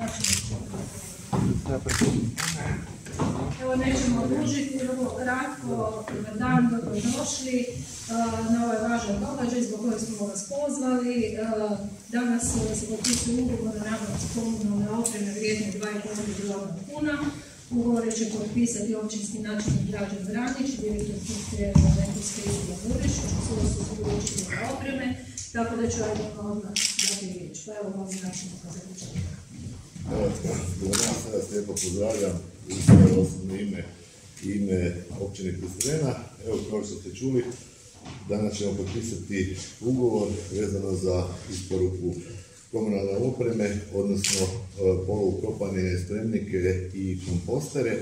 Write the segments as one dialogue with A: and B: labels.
A: Evo, nećemo odužiti, vrlo kratko, dan dobrodošli na ovaj važan događaj zbog kojeg smo vas pozvali. Danas se potpisuje ugovor o nabavci komunalne opreme vrijedne 2,5 milijuna kuna. Ugovore će potpisati općinski načelnik Dražen Vranjić, direktor funkcije Ventovske Ilija Burešić, sustav učitelja opreme, tako da ću odmah dati riječ. Pa evo, molim načelnik za početak.
B: Dobar dan, sve vas lijepo pozdravljam u svoje osobno ime općine Kostrena. Evo, kao što ste čuli, danas ćemo potpisati ugovor vezano za isporuku komunalne opreme, odnosno poluukopane spremnike i kompostere.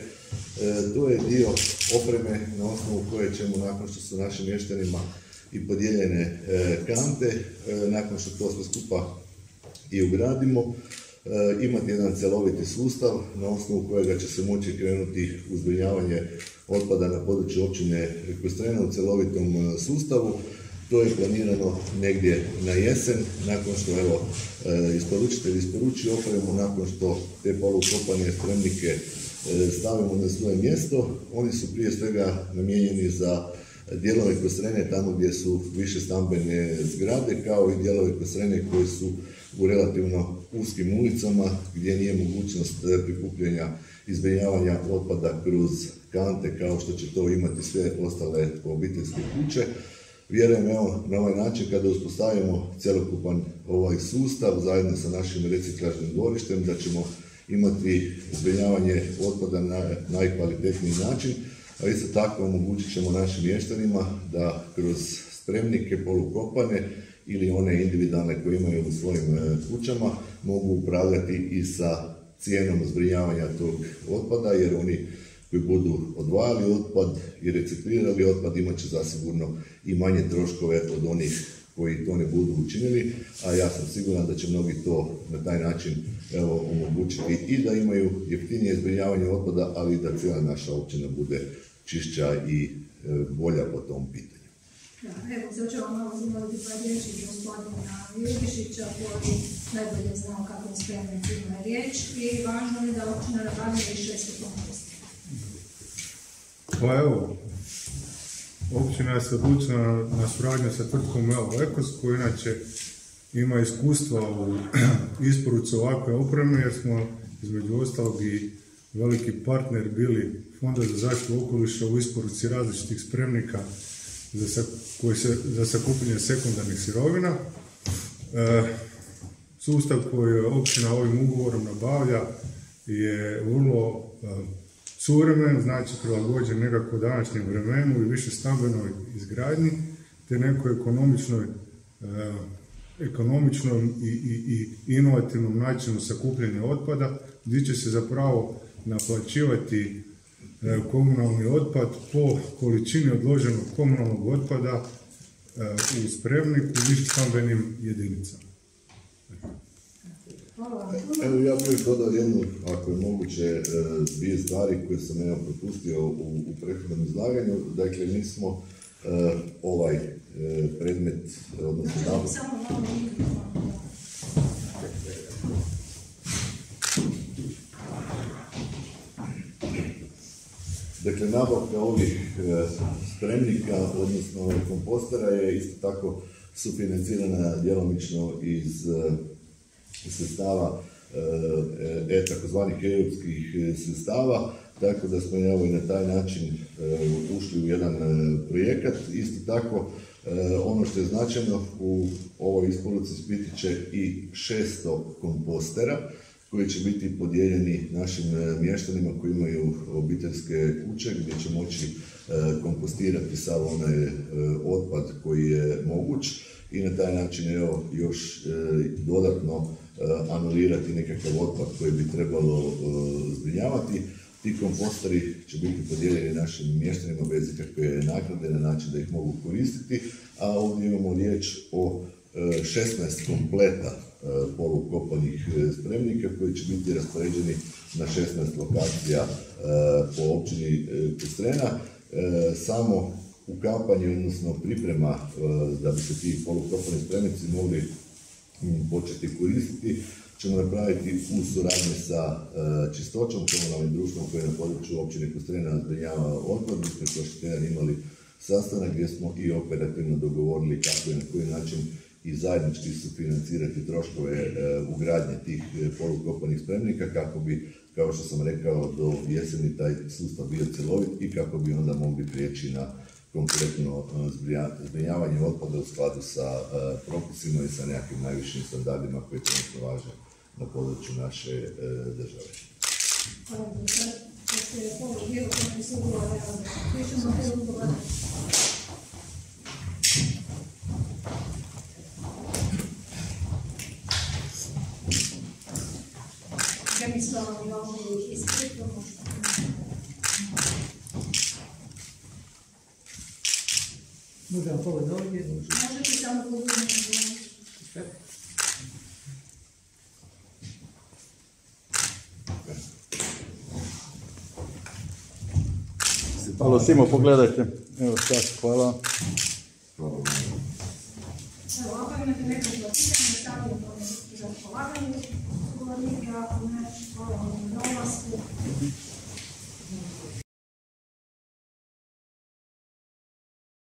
B: To je dio opreme na osnovu koje ćemo, nakon što su našim mještanima i podijeljene kante, nakon što to sve skupa i ugradimo, imati jedan cjeloviti sustav na osnovu kojega će se moći krenuti u zbrinjavanje otpada na području općine Kostrena u cjelovitom sustavu. To je planirano negdje na jesen, nakon što isporučitelj isporuči opremu, nakon što te poluukopane spremnike stavimo na svoje mjesto. Oni su prije svega namijenjeni za dijelove Kostrene tamo gdje su više stambene zgrade, kao i dijelove Kostrene koji su u relativno uskim ulicama gdje nije mogućnost prikupljanja i zbrinjavanja otpada kroz kante kao što će to imati sve ostale obiteljske kuće. Vjerujem, evo, na ovaj način kada uspostavimo cjelokupan ovaj sustav zajedno sa našim reciklažnim dvorištem, da ćemo imati zbrinjavanje otpada na najkvalitetniji način, a isto tako omogućit ćemo našim mještanima da kroz spremnike poluukopane ili one individualne koje imaju u svojim kućama mogu upravljati i sa cijenom zbrinjavanja tog otpada, jer oni koji budu odvajali otpad i reciklirali otpad imat će zasigurno i manje troškove od onih koji to ne budu učinili, a ja sam siguran da će mnogi to na taj način omogućiti i da imaju jeftinije zbrinjavanje otpada, ali i da cijela naša općina bude čišća i bolja po tom pitanju.
A: Da, evo, sad ću vam malo zamoliti par riječi gospodina Jurišića, koji najbolje znao kako u spremnicima je riječ, i važno je da općina nabavlja i 600 komposta.
C: Pa evo, općina je se odlučila na suradnju sa tvrtkom Ekos, koja inače ima iskustva u isporuci ovakve opreme, jer smo između ostalog i veliki partner bili Fonda za zaštitu okoliša u isporuci različitih spremnika za sakupljanje sekundarnih sirovina. Sustav koji općina ovim ugovorom nabavlja je vrlo suvremen, znači prilagođen nekako današnjem vremenu i više stambenoj izgradnji, te nekoj ekonomičnom i inovativnom načinu sakupljanja otpada, gdje će se zapravo naplaćivati komunalni otpad po količini odloženog komunalnog otpada u spremniku u više stambenim jedinicama.
B: Evo, ja bih dodao jednu, ako je moguće, dvije stvari koje sam propustio u prethodnom izlaganju. Dakle, mi smo ovaj predmet, odnosno nabavka ovih spremnika, odnosno kompostera, je isto tako sufinancirana djelomično iz sredstava, takozvanih europskih sredstava, tako da smo i na taj način ušli u jedan projekat. Isto tako, ono što je značajno, u ovoj isporuci biti će i 600 kompostera koji će biti podijeljeni našim mještanima koji imaju obiteljske kuće, gdje će moći kompostirati sav onaj otpad koji je moguć i na taj način još dodatno anulirati nekakav otpad koji bi trebalo zbrinjavati. Ti komposteri će biti podijeljeni našim mještanima bez ikakve naknade na način da ih mogu koristiti, a ovdje imamo riječ o 16 kompleta poluukopanih spremnika koji će biti raspoređeni na 16 lokacija po općini Kostrena. Samo ukapanje, odnosno priprema da bi se ti poluukopani spremnici mogli početi koristiti, ćemo napraviti u suradnji sa Čistoćom, komunalnim društvom koje je na području općine Kostrena zbrinjava otpad. Mi smo prošli tjedan imali sastanak gdje smo i operativno dogovorili kako i na koji način i zajednički sufinancirati troškove ugradnje tih polukopanih spremnika kako bi, kao što sam rekao, do jeseni taj sustav bio cjelovit i kako bi onda mogli prijeći na konkretno zbrinjavanje otpada u skladu sa propisima i sa nekakvim najvišim standardima koji trenutno važe na području naše države.
D: Možemo pogled ovdje?
A: Možete samo pogledati.
E: Halo Simo, pogledajte. Evo sad, hvala.
A: Evo, ako imate nekoliko pitanja, stavljamo za polaganje govornika, hvala vam.